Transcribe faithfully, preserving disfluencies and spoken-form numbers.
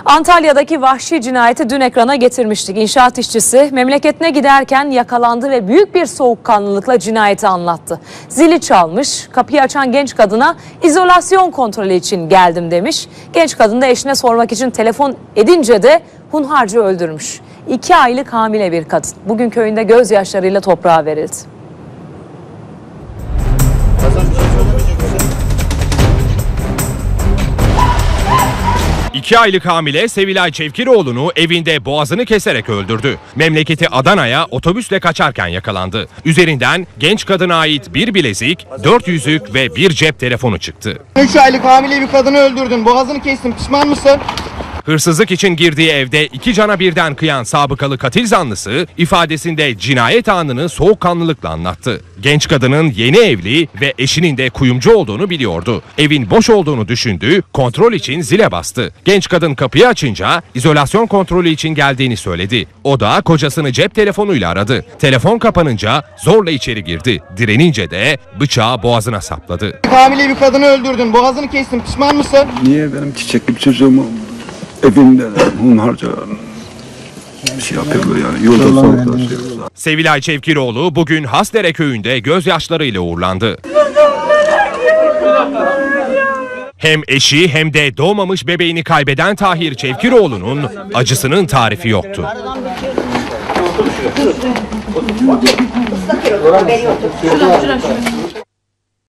Antalya'daki vahşi cinayeti dün ekrana getirmiştik. İnşaat işçisi memleketine giderken yakalandı ve büyük bir soğukkanlılıkla cinayeti anlattı. Zili çalmış, kapıyı açan genç kadına izolasyon kontrolü için geldim demiş. Genç kadın da eşine sormak için telefon edince de hunharca öldürmüş. İki aylık hamile bir kadın bugün köyünde gözyaşlarıyla toprağa verildi. İki aylık hamile Sevilay Çevkiroğlu'nu evinde boğazını keserek öldürdü. Memleketi Adana'ya otobüsle kaçarken yakalandı. Üzerinden genç kadına ait bir bilezik, dört yüzük ve bir cep telefonu çıktı. üç aylık hamile bir kadını öldürdün, boğazını kestin, pişman mısın? Hırsızlık için girdiği evde iki cana birden kıyan sabıkalı katil zanlısı ifadesinde cinayet anını soğukkanlılıkla anlattı. Genç kadının yeni evli ve eşinin de kuyumcu olduğunu biliyordu. Evin boş olduğunu düşündü, kontrol için zile bastı. Genç kadın kapıyı açınca izolasyon kontrolü için geldiğini söyledi. O da kocasını cep telefonuyla aradı. Telefon kapanınca zorla içeri girdi. Direnince de bıçağı boğazına sapladı. Hamile bir kadını öldürdün, boğazını kestin, pişman mısın? Niye benim çiçekli bir çocuğumu evimde hunharca bir şey yapıyorlar yani yolda soğukta şey yapıyorlar. Sevilay Çevkiroğlu bugün Hasdere köyünde gözyaşlarıyla uğurlandı. Hem eşi hem de doğmamış bebeğini kaybeden Tahir Çevkiroğlu'nun acısının tarifi yoktu.